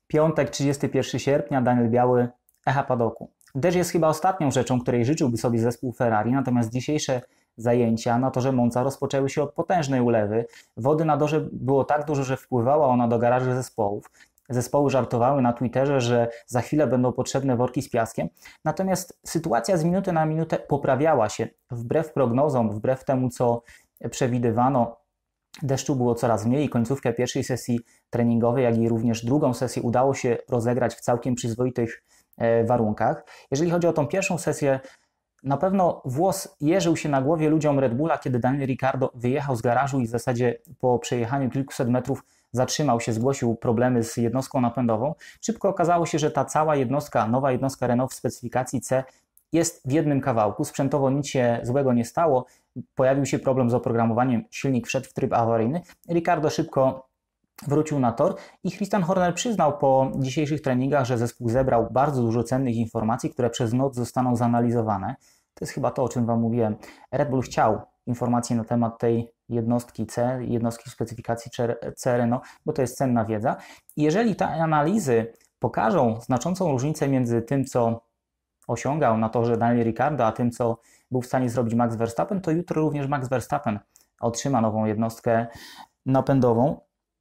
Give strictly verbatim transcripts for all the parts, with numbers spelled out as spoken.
Piątek, trzydziestego pierwszego sierpnia, Daniel Biały, Echa Padoku. Deszcz jest chyba ostatnią rzeczą, której życzyłby sobie zespół Ferrari, natomiast dzisiejsze zajęcia na torze Monza rozpoczęły się od potężnej ulewy. Wody na torze było tak dużo, że wpływała ona do garaży zespołów. Zespoły żartowały na Twitterze, że za chwilę będą potrzebne worki z piaskiem. Natomiast sytuacja z minuty na minutę poprawiała się. Wbrew prognozom, wbrew temu, co przewidywano, deszczu było coraz mniej i końcówkę pierwszej sesji treningowej, jak i również drugą sesję udało się rozegrać w całkiem przyzwoitych warunkach. Jeżeli chodzi o tą pierwszą sesję, na pewno włos jeżył się na głowie ludziom Red Bulla, kiedy Daniel Ricciardo wyjechał z garażu i w zasadzie po przejechaniu kilkuset metrów zatrzymał się, zgłosił problemy z jednostką napędową. Szybko okazało się, że ta cała jednostka, nowa jednostka Renault w specyfikacji C jest w jednym kawałku. Sprzętowo nic się złego nie stało. Pojawił się problem z oprogramowaniem, silnik wszedł w tryb awaryjny. Ricciardo szybko wrócił na tor i Christian Horner przyznał po dzisiejszych treningach, że zespół zebrał bardzo dużo cennych informacji, które przez noc zostaną zanalizowane. To jest chyba to, o czym Wam mówiłem. Red Bull chciał informacji na temat tej jednostki C, jednostki specyfikacji C Renault, bo to jest cenna wiedza. I jeżeli te analizy pokażą znaczącą różnicę między tym, co osiągał na torze Daniel Ricciardo, a tym, co był w stanie zrobić Max Verstappen, to jutro również Max Verstappen otrzyma nową jednostkę napędową.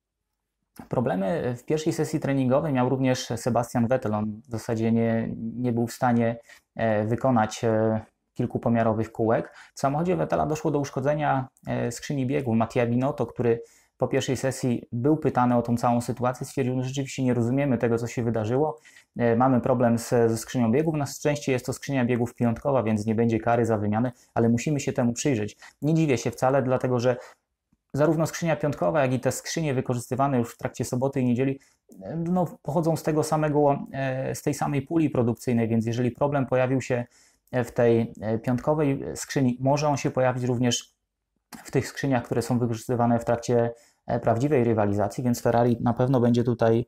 Problemy w pierwszej sesji treningowej miał również Sebastian Vettel. On w zasadzie nie, nie był w stanie wykonać kilkupomiarowych kółek. W samochodzie Vettela doszło do uszkodzenia skrzyni biegów. Mattia Binotto, który po pierwszej sesji był pytany o tą całą sytuację, stwierdził, że rzeczywiście nie rozumiemy tego, co się wydarzyło. Mamy problem z, ze skrzynią biegów. Na szczęście jest to skrzynia biegów piątkowa, więc nie będzie kary za wymianę, ale musimy się temu przyjrzeć. Nie dziwię się wcale, dlatego że zarówno skrzynia piątkowa, jak i te skrzynie wykorzystywane już w trakcie soboty i niedzieli no, pochodzą z tego samego, z tej samej puli produkcyjnej, więc jeżeli problem pojawił się w tej piątkowej skrzyni, może on się pojawić również w tych skrzyniach, które są wykorzystywane w trakcie prawdziwej rywalizacji, więc Ferrari na pewno będzie tutaj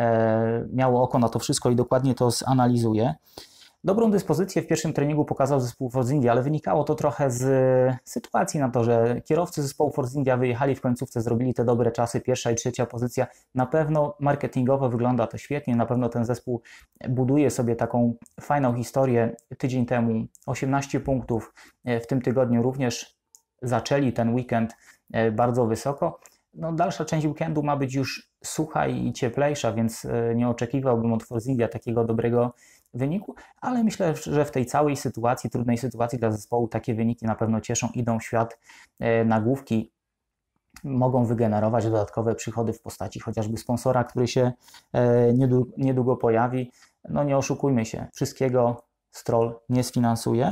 miało oko na to wszystko i dokładnie to zanalizuje. Dobrą dyspozycję w pierwszym treningu pokazał zespół Force India, ale wynikało to trochę z sytuacji na to, że kierowcy zespołu Force India wyjechali w końcówce, zrobili te dobre czasy, pierwsza i trzecia pozycja. Na pewno marketingowo wygląda to świetnie, na pewno ten zespół buduje sobie taką fajną historię. Tydzień temu osiemnaście punktów, w tym tygodniu również zaczęli ten weekend bardzo wysoko. No, dalsza część weekendu ma być już sucha i cieplejsza, więc nie oczekiwałbym od Force India takiego dobrego wyniku, ale myślę, że w tej całej sytuacji, trudnej sytuacji dla zespołu, takie wyniki na pewno cieszą, idą w świat. Nagłówki mogą wygenerować dodatkowe przychody w postaci chociażby sponsora, który się niedługo pojawi. No nie oszukujmy się, wszystkiego Stroll nie sfinansuje.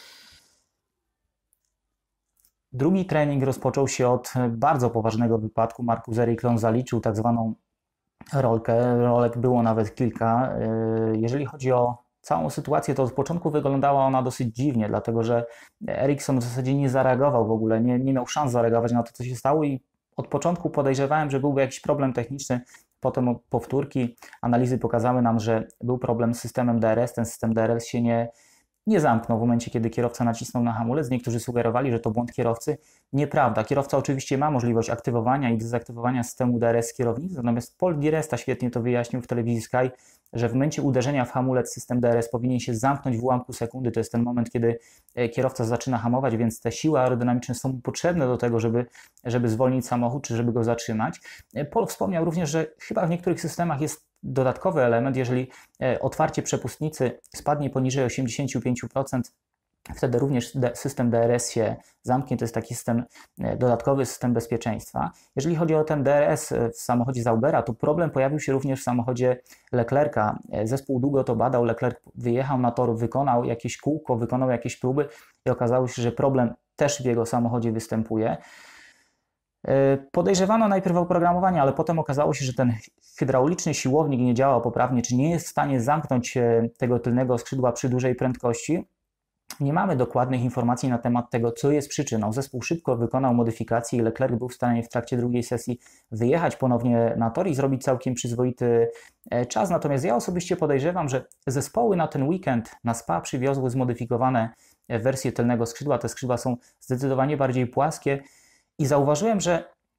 Drugi trening rozpoczął się od bardzo poważnego wypadku. Marcus Ericsson zaliczył tak zwaną rolkę. Rolek było nawet kilka. Jeżeli chodzi o całą sytuację, to od początku wyglądała ona dosyć dziwnie, dlatego że Ericsson w zasadzie nie zareagował w ogóle, nie, nie miał szans zareagować na to, co się stało i od początku podejrzewałem, że byłby jakiś problem techniczny. Potem powtórki, analizy pokazały nam, że był problem z systemem D R S. Ten system D R S się nie nie zamknął w momencie, kiedy kierowca nacisnął na hamulec. Niektórzy sugerowali, że to błąd kierowcy. Nieprawda. Kierowca oczywiście ma możliwość aktywowania i dezaktywowania systemu D R S z kierownicy, natomiast Paul Di Resta świetnie to wyjaśnił w telewizji Sky, że w momencie uderzenia w hamulec system D R S powinien się zamknąć w ułamku sekundy. To jest ten moment, kiedy kierowca zaczyna hamować, więc te siły aerodynamiczne są potrzebne do tego, żeby, żeby zwolnić samochód, czy żeby go zatrzymać. Paul wspomniał również, że chyba w niektórych systemach jest dodatkowy element, jeżeli otwarcie przepustnicy spadnie poniżej osiemdziesiąt pięć procent, wtedy również system D R S się zamknie, to jest taki system, dodatkowy system bezpieczeństwa. Jeżeli chodzi o ten D R S w samochodzie Zaubera, to problem pojawił się również w samochodzie Leclerca. Zespół długo to badał, Leclerc wyjechał na tor, wykonał jakieś kółko, wykonał jakieś próby i okazało się, że problem też w jego samochodzie występuje. Podejrzewano najpierw oprogramowanie, ale potem okazało się, że ten hydrauliczny siłownik nie działa poprawnie, czy nie jest w stanie zamknąć tego tylnego skrzydła przy dużej prędkości. Nie mamy dokładnych informacji na temat tego, co jest przyczyną. Zespół szybko wykonał modyfikacje i Leclerc był w stanie w trakcie drugiej sesji wyjechać ponownie na tor i zrobić całkiem przyzwoity czas. Natomiast ja osobiście podejrzewam, że zespoły na ten weekend na Spa przywiozły zmodyfikowane wersje tylnego skrzydła. Te skrzydła są zdecydowanie bardziej płaskie i zauważyłem, że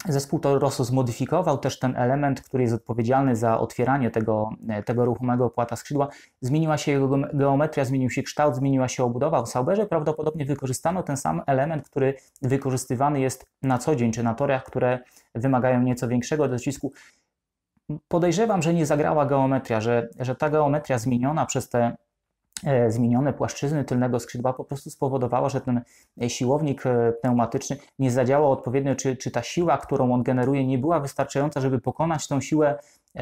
Zespół Toro Rosso zmodyfikował też ten element, który jest odpowiedzialny za otwieranie tego, tego ruchomego płata skrzydła. Zmieniła się jego geometria, zmienił się kształt, zmieniła się obudowa. W Sauberze prawdopodobnie wykorzystano ten sam element, który wykorzystywany jest na co dzień, czy na torach, które wymagają nieco większego docisku. Podejrzewam, że nie zagrała geometria, że, że ta geometria zmieniona przez te zmienione płaszczyzny tylnego skrzydła po prostu spowodowała, że ten siłownik pneumatyczny nie zadziałał odpowiednio, czy, czy ta siła, którą on generuje, nie była wystarczająca, żeby pokonać tą siłę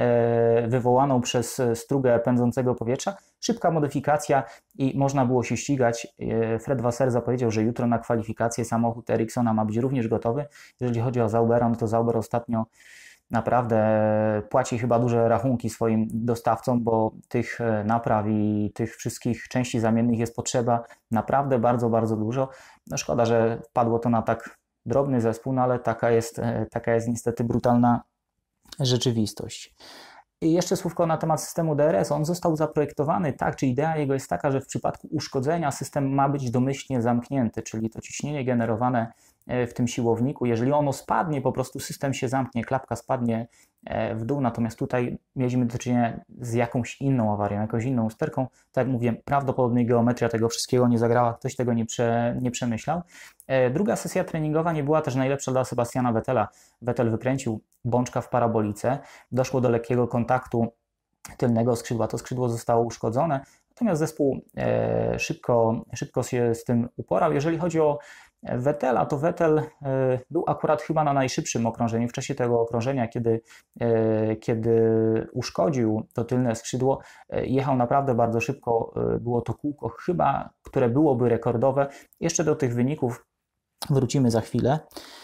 wywołaną przez strugę pędzącego powietrza. Szybka modyfikacja i można było się ścigać. Fred Vasseur zapowiedział, że jutro na kwalifikacje samochód Ericssona ma być również gotowy. Jeżeli chodzi o Zaubera, no to Zauber ostatnio naprawdę płaci chyba duże rachunki swoim dostawcom, bo tych napraw i tych wszystkich części zamiennych jest potrzeba naprawdę bardzo, bardzo dużo. No szkoda, że wpadło to na tak drobny zespół, no ale taka jest, taka jest niestety brutalna rzeczywistość. I jeszcze słówko na temat systemu D R S. On został zaprojektowany tak, czy idea jego jest taka, że w przypadku uszkodzenia system ma być domyślnie zamknięty, czyli to ciśnienie generowane w tym siłowniku, jeżeli ono spadnie, po prostu system się zamknie, klapka spadnie w dół, natomiast tutaj mieliśmy do czynienia z jakąś inną awarią, jakąś inną usterką. Tak jak mówię, prawdopodobnie geometria tego wszystkiego nie zagrała, ktoś tego nie, prze, nie przemyślał. Druga sesja treningowa nie była też najlepsza dla Sebastiana Vettela. Vettel wykręcił bączka w parabolice, doszło do lekkiego kontaktu tylnego skrzydła, to skrzydło zostało uszkodzone, natomiast zespół szybko, szybko się z tym uporał. Jeżeli chodzi o Vettela, to Vettel był akurat chyba na najszybszym okrążeniu. W czasie tego okrążenia, kiedy, kiedy uszkodził to tylne skrzydło, jechał naprawdę bardzo szybko. Było to kółko chyba, które byłoby rekordowe. Jeszcze do tych wyników wrócimy za chwilę.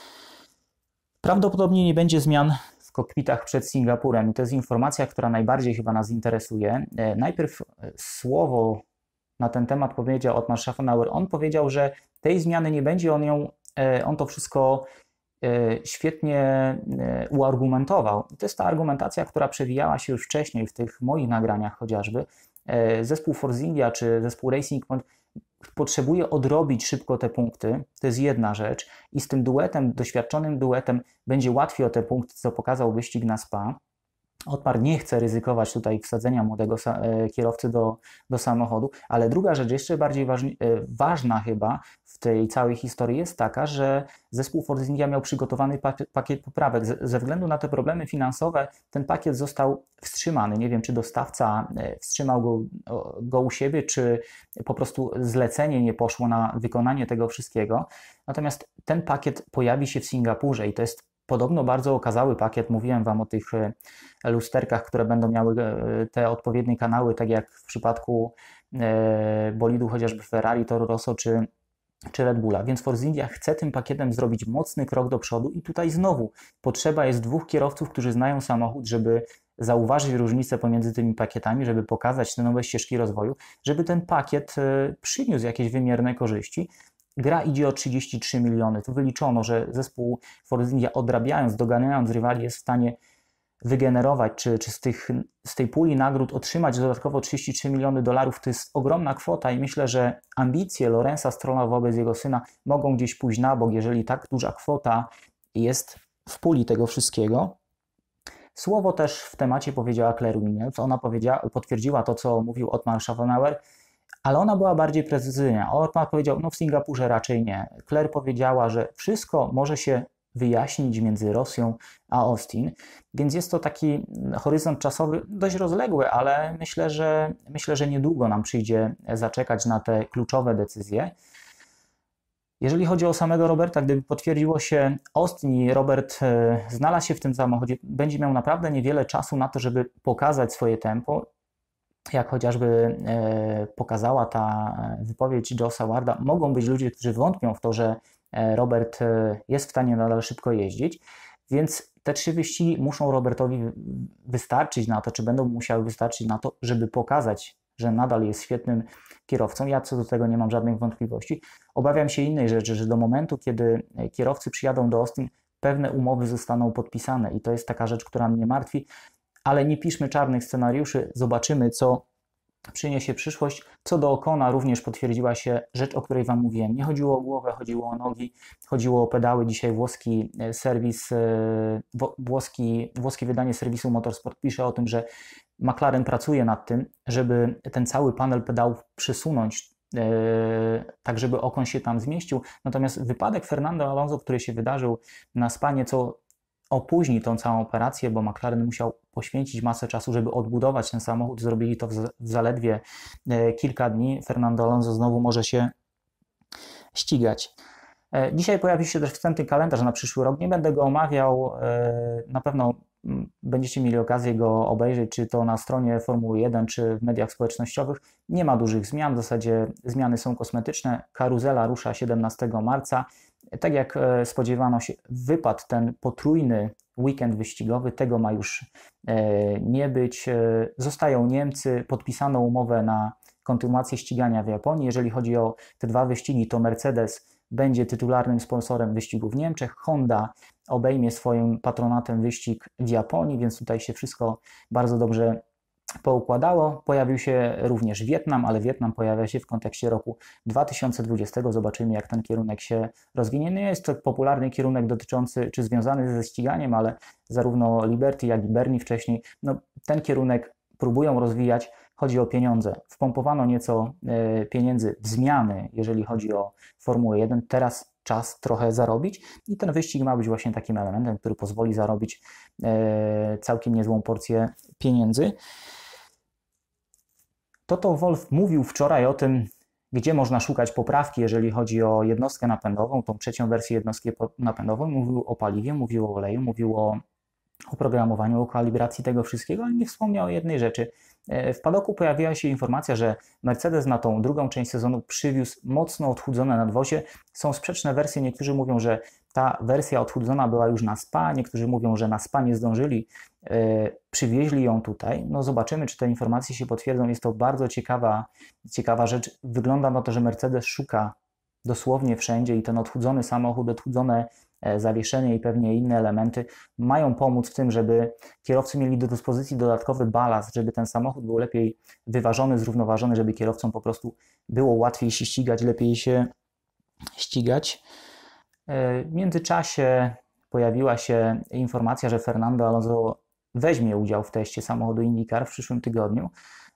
Prawdopodobnie nie będzie zmian w kokpitach przed Singapurem. I to jest informacja, która najbardziej chyba nas interesuje. Najpierw słowo na ten temat powiedział Otmar Szafnauer. On powiedział, że tej zmiany nie będzie, on, ją, on to wszystko świetnie uargumentował. I to jest ta argumentacja, która przewijała się już wcześniej w tych moich nagraniach chociażby. Zespół Force India czy zespół Racing Point potrzebuje odrobić szybko te punkty, to jest jedna rzecz i z tym duetem, doświadczonym duetem będzie łatwiej o te punkty, co pokazał wyścig na Spa. Otmar nie chce ryzykować tutaj wsadzenia młodego kierowcy do, do samochodu, ale druga rzecz, jeszcze bardziej ważni, ważna chyba w tej całej historii jest taka, że zespół Force India miał przygotowany pakiet, pakiet poprawek. Ze względu na te problemy finansowe ten pakiet został wstrzymany. Nie wiem, czy dostawca wstrzymał go, go u siebie, czy po prostu zlecenie nie poszło na wykonanie tego wszystkiego. Natomiast ten pakiet pojawi się w Singapurze i to jest podobno bardzo okazały pakiet. Mówiłem Wam o tych lusterkach, które będą miały te odpowiednie kanały, tak jak w przypadku bolidu chociażby Ferrari, Toro Rosso czy, czy Red Bulla. Więc Force India chce tym pakietem zrobić mocny krok do przodu i tutaj znowu potrzeba jest dwóch kierowców, którzy znają samochód, żeby zauważyć różnicę pomiędzy tymi pakietami, żeby pokazać te nowe ścieżki rozwoju, żeby ten pakiet przyniósł jakieś wymierne korzyści. Gra idzie o trzydzieści trzy miliony. Tu wyliczono, że zespół Force India odrabiając, doganiając rywali jest w stanie wygenerować, czy, czy z, tych, z tej puli nagród otrzymać dodatkowo trzydzieści trzy miliony dolarów. To jest ogromna kwota i myślę, że ambicje Lorenza Strolla wobec jego syna mogą gdzieś pójść na bok, jeżeli tak duża kwota jest w puli tego wszystkiego. Słowo też w temacie powiedziała Claire Williams. Ona powiedziała, potwierdziła to, co mówił Otmar Szafnauer, ale ona była bardziej precyzyjna. Otmar powiedział, no w Singapurze raczej nie. Claire powiedziała, że wszystko może się wyjaśnić między Rosją a Austin, więc jest to taki horyzont czasowy dość rozległy, ale myślę, że myślę, że niedługo nam przyjdzie zaczekać na te kluczowe decyzje. Jeżeli chodzi o samego Roberta, gdyby potwierdziło się Austin i Robert znalazł się w tym samochodzie, będzie miał naprawdę niewiele czasu na to, żeby pokazać swoje tempo, jak chociażby pokazała ta wypowiedź Joe Sawarda. Mogą być ludzie, którzy wątpią w to, że Robert jest w stanie nadal szybko jeździć, więc te trzy wyścigi muszą Robertowi wystarczyć na to, czy będą musiały wystarczyć na to, żeby pokazać, że nadal jest świetnym kierowcą. Ja co do tego nie mam żadnych wątpliwości. Obawiam się innej rzeczy, że do momentu, kiedy kierowcy przyjadą do Austin, pewne umowy zostaną podpisane i to jest taka rzecz, która mnie martwi, ale nie piszmy czarnych scenariuszy, zobaczymy, co przyniesie przyszłość. Co do Ocona również potwierdziła się rzecz, o której Wam mówiłem. Nie chodziło o głowę, chodziło o nogi, chodziło o pedały. Dzisiaj włoski serwis, włoski, włoskie wydanie serwisu Motorsport pisze o tym, że McLaren pracuje nad tym, żeby ten cały panel pedałów przesunąć, tak żeby Ocon się tam zmieścił. Natomiast wypadek Fernando Alonso, który się wydarzył na Spa, nieco opóźni tą całą operację, bo McLaren musiał poświęcić masę czasu, żeby odbudować ten samochód. Zrobili to w zaledwie kilka dni. Fernando Alonso znowu może się ścigać. Dzisiaj pojawi się też wstępny kalendarz na przyszły rok. Nie będę go omawiał. Na pewno będziecie mieli okazję go obejrzeć, czy to na stronie Formuły jeden, czy w mediach społecznościowych. Nie ma dużych zmian, w zasadzie zmiany są kosmetyczne. Karuzela rusza siedemnastego marca. Tak jak spodziewano się, wypadł ten potrójny weekend wyścigowy, tego ma już nie być. Zostają Niemcy, podpisano umowę na kontynuację ścigania w Japonii. Jeżeli chodzi o te dwa wyścigi, to Mercedes będzie tytularnym sponsorem wyścigu w Niemczech. Honda obejmie swoim patronatem wyścig w Japonii, więc tutaj się wszystko bardzo dobrze poukładało. Pojawił się również Wietnam, ale Wietnam pojawia się w kontekście roku dwa tysiące dwudziestego. Zobaczymy, jak ten kierunek się rozwinie. Nie jest to popularny kierunek dotyczący, czy związany ze ściganiem, ale zarówno Liberty, jak i Bernie wcześniej, no, ten kierunek próbują rozwijać. Chodzi o pieniądze. Wpompowano nieco pieniędzy w zmiany, jeżeli chodzi o Formułę jeden. Teraz czas trochę zarobić i ten wyścig ma być właśnie takim elementem, który pozwoli zarobić całkiem niezłą porcję pieniędzy. Toto Wolff mówił wczoraj o tym, gdzie można szukać poprawki, jeżeli chodzi o jednostkę napędową, tą trzecią wersję jednostki napędowej. Mówił o paliwie, mówił o oleju, mówił o oprogramowaniu, o kalibracji tego wszystkiego, ale nie wspomniał o jednej rzeczy. W padoku pojawiła się informacja, że Mercedes na tą drugą część sezonu przywiózł mocno odchudzone nadwozie. Są sprzeczne wersje, niektórzy mówią, że ta wersja odchudzona była już na Spa, niektórzy mówią, że na Spa nie zdążyli, przywieźli ją tutaj. No zobaczymy, czy te informacje się potwierdzą. Jest to bardzo ciekawa, ciekawa rzecz. Wygląda na to, że Mercedes szuka dosłownie wszędzie i ten odchudzony samochód, odchudzone zawieszenie i pewnie inne elementy mają pomóc w tym, żeby kierowcy mieli do dyspozycji dodatkowy balast, żeby ten samochód był lepiej wyważony, zrównoważony, żeby kierowcom po prostu było łatwiej się ścigać, lepiej się ścigać. W międzyczasie pojawiła się informacja, że Fernando Alonso weźmie udział w teście samochodu IndyCar w przyszłym tygodniu.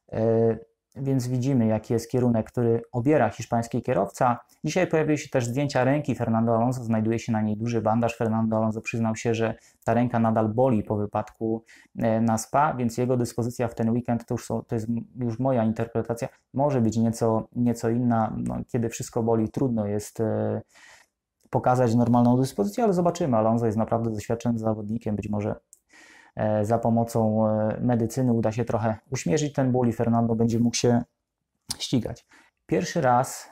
Więc widzimy, jaki jest kierunek, który obiera hiszpański kierowca. Dzisiaj pojawiły się też zdjęcia ręki Fernando Alonso, znajduje się na niej duży bandaż. Fernando Alonso przyznał się, że ta ręka nadal boli po wypadku na Spa, więc jego dyspozycja w ten weekend, to już, są, to jest już moja interpretacja, może być nieco, nieco inna. No, kiedy wszystko boli, trudno jest pokazać normalną dyspozycję, ale zobaczymy. Alonso jest naprawdę doświadczonym zawodnikiem, być może za pomocą medycyny uda się trochę uśmierzyć ten ból i Fernando będzie mógł się ścigać. Pierwszy raz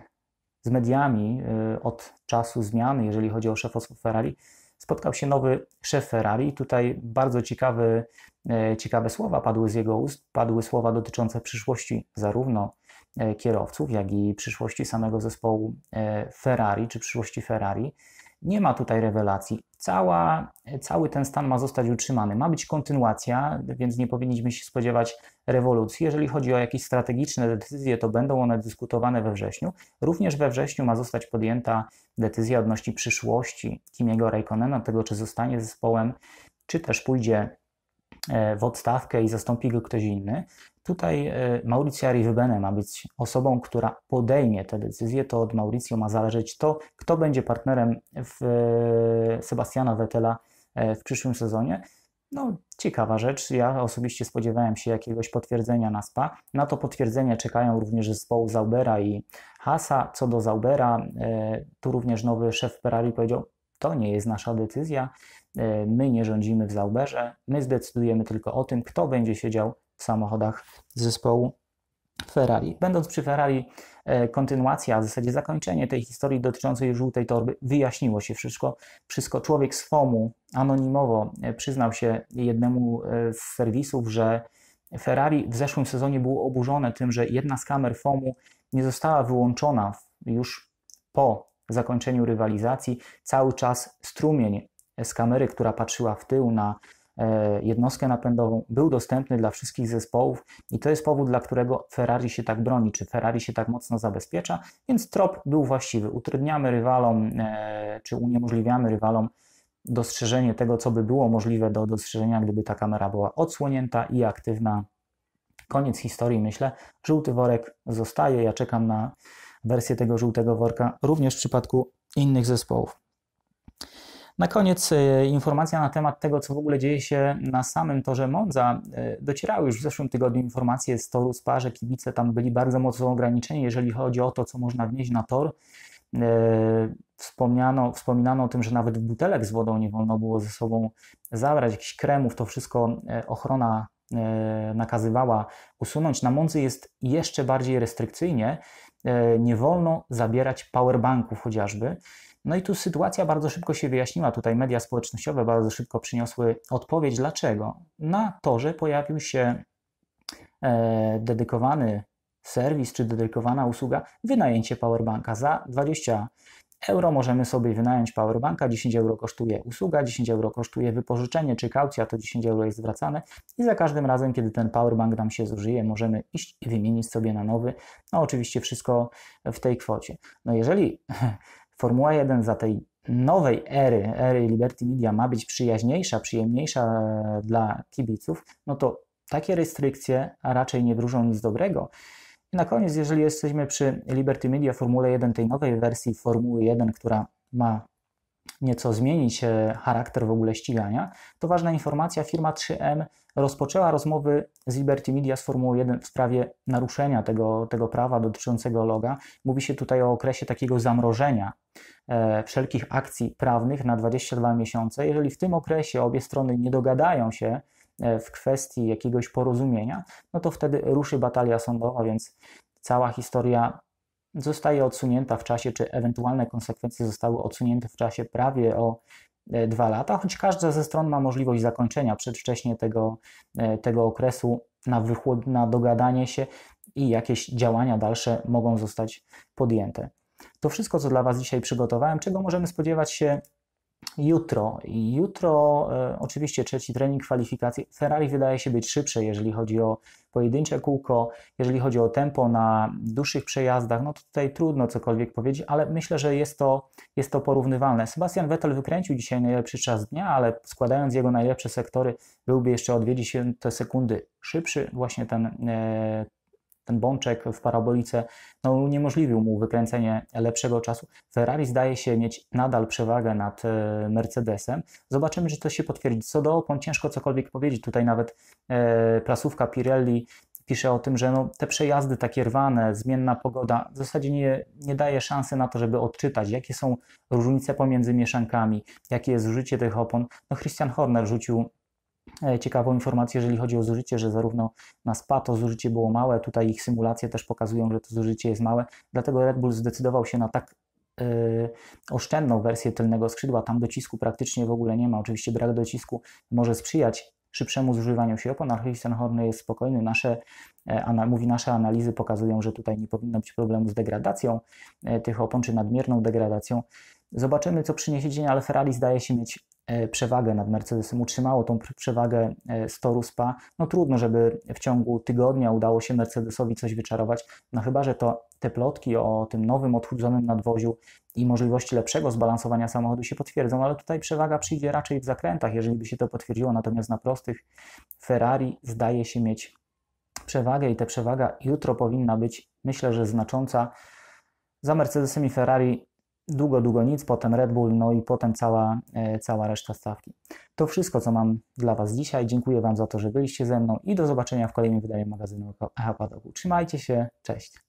z mediami od czasu zmiany, jeżeli chodzi o szefostwo Ferrari, spotkał się nowy szef Ferrari. Tutaj bardzo ciekawy, ciekawe słowa padły z jego ust. Padły słowa dotyczące przyszłości zarówno kierowców, jak i przyszłości samego zespołu Ferrari, czy przyszłości Ferrari. Nie ma tutaj rewelacji. Cała, cały ten stan ma zostać utrzymany. Ma być kontynuacja, więc nie powinniśmy się spodziewać rewolucji. Jeżeli chodzi o jakieś strategiczne decyzje, to będą one dyskutowane we wrześniu. Również we wrześniu ma zostać podjęta decyzja odnośnie przyszłości Kimiego Räikkönena, tego czy zostanie zespołem, czy też pójdzie w odstawkę i zastąpi go ktoś inny. Tutaj Maurizio Arrivabene ma być osobą, która podejmie te decyzje. To od Mauricio ma zależeć to, kto będzie partnerem w Sebastiana Vettela w przyszłym sezonie. No, ciekawa rzecz. Ja osobiście spodziewałem się jakiegoś potwierdzenia na Spa. Na to potwierdzenie czekają również zespołu Zaubera i Haasa. Co do Zaubera, tu również nowy szef Ferrari powiedział, to nie jest nasza decyzja. My nie rządzimy w Zauberze. My zdecydujemy tylko o tym, kto będzie siedział w samochodach zespołu Ferrari. Będąc przy Ferrari, kontynuacja, a w zasadzie zakończenie tej historii dotyczącej żółtej torby, wyjaśniło się wszystko. wszystko. Człowiek z fomu anonimowo przyznał się jednemu z serwisów, że Ferrari w zeszłym sezonie było oburzone tym, że jedna z kamer fomu nie została wyłączona już po zakończeniu rywalizacji. Cały czas strumień z kamery, która patrzyła w tył na jednostkę napędową, był dostępny dla wszystkich zespołów i to jest powód, dla którego Ferrari się tak broni, czy Ferrari się tak mocno zabezpiecza, więc trop był właściwy. Utrudniamy rywalom, czy uniemożliwiamy rywalom dostrzeżenie tego, co by było możliwe do dostrzeżenia, gdyby ta kamera była odsłonięta i aktywna. Koniec historii, myślę. Żółty worek zostaje. Ja czekam na wersję tego żółtego worka również w przypadku innych zespołów. Na koniec informacja na temat tego, co w ogóle dzieje się na samym torze Monza. Docierały już w zeszłym tygodniu informacje z toru Spa, że kibice tam byli bardzo mocno ograniczeni, jeżeli chodzi o to, co można wnieść na tor. Wspomniano, wspominano o tym, że nawet butelek z wodą nie wolno było ze sobą zabrać, jakichś kremów, to wszystko ochrona nakazywała usunąć. Na Mondzy jest jeszcze bardziej restrykcyjnie, nie wolno zabierać powerbanków chociażby. No i tu sytuacja bardzo szybko się wyjaśniła. Tutaj media społecznościowe bardzo szybko przyniosły odpowiedź. Dlaczego? Na torze pojawił się dedykowany serwis czy dedykowana usługa wynajęcie powerbanka. Za dwadzieścia euro możemy sobie wynająć powerbanka, dziesięć euro kosztuje usługa, dziesięć euro kosztuje wypożyczenie czy kaucja, to dziesięć euro jest zwracane i za każdym razem, kiedy ten powerbank nam się zużyje, możemy iść i wymienić sobie na nowy. No oczywiście wszystko w tej kwocie. No jeżeli Formuła jeden za tej nowej ery, ery Liberty Media ma być przyjaźniejsza, przyjemniejsza dla kibiców, no to takie restrykcje raczej nie wróżą nic dobrego. I na koniec, jeżeli jesteśmy przy Liberty Media Formule jeden, tej nowej wersji Formuły jeden, która ma nieco zmienić charakter w ogóle ścigania, to ważna informacja, firma trzy M rozpoczęła rozmowy z Liberty Media z Formuły jeden w sprawie naruszenia tego, tego prawa dotyczącego loga. Mówi się tutaj o okresie takiego zamrożenia e, wszelkich akcji prawnych na dwadzieścia dwa miesiące. Jeżeli w tym okresie obie strony nie dogadają się w kwestii jakiegoś porozumienia, no to wtedy ruszy batalia sądowa, więc cała historia zostaje odsunięta w czasie, czy ewentualne konsekwencje zostały odsunięte w czasie prawie o dwa lata, choć każda ze stron ma możliwość zakończenia przedwcześnie tego, tego okresu na wychłod, na dogadanie się i jakieś działania dalsze mogą zostać podjęte. To wszystko, co dla Was dzisiaj przygotowałem, czego możemy spodziewać się jutro. I jutro e, oczywiście trzeci trening kwalifikacji. Ferrari wydaje się być szybsze, jeżeli chodzi o pojedyncze kółko, jeżeli chodzi o tempo na dłuższych przejazdach, no to tutaj trudno cokolwiek powiedzieć, ale myślę, że jest to, jest to porównywalne. Sebastian Vettel wykręcił dzisiaj najlepszy czas dnia, ale składając jego najlepsze sektory, byłby jeszcze o dwie dziesiąte sekundy szybszy. Właśnie ten e, ten bączek w parabolice no, uniemożliwił mu wykręcenie lepszego czasu. Ferrari zdaje się mieć nadal przewagę nad Mercedesem. Zobaczymy, czy to się potwierdzi. Co do opon, ciężko cokolwiek powiedzieć. Tutaj nawet e, prasówka Pirelli pisze o tym, że no, te przejazdy takie rwane, zmienna pogoda w zasadzie nie, nie daje szansy na to, żeby odczytać, jakie są różnice pomiędzy mieszankami, jakie jest zużycie tych opon. No, Christian Horner rzucił ciekawą informację, jeżeli chodzi o zużycie, że zarówno na Spa to zużycie było małe, tutaj ich symulacje też pokazują, że to zużycie jest małe, dlatego Red Bull zdecydował się na tak yy, oszczędną wersję tylnego skrzydła, tam docisku praktycznie w ogóle nie ma, oczywiście brak docisku może sprzyjać szybszemu zużywaniu się opon, ale Christian Horner jest spokojny, nasze, ana, mówi, nasze analizy pokazują, że tutaj nie powinno być problemu z degradacją tych opon, czy nadmierną degradacją. Zobaczymy, co przyniesie dzień, ale Ferrari zdaje się mieć przewagę nad Mercedesem, utrzymało tą przewagę z toru Spa. No trudno, żeby w ciągu tygodnia udało się Mercedesowi coś wyczarować, no chyba, że to te plotki o tym nowym, odchudzonym nadwoziu i możliwości lepszego zbalansowania samochodu się potwierdzą, ale tutaj przewaga przyjdzie raczej w zakrętach, jeżeli by się to potwierdziło, natomiast na prostych Ferrari zdaje się mieć przewagę i ta przewaga jutro powinna być, myślę, że znacząca. Za Mercedesem i Ferrari długo, długo nic, potem Red Bull, no i potem cała, e, cała reszta stawki. To wszystko, co mam dla Was dzisiaj. Dziękuję Wam za to, że byliście ze mną i do zobaczenia w kolejnym wydaniu magazynu Echa Padoku. Trzymajcie się, cześć!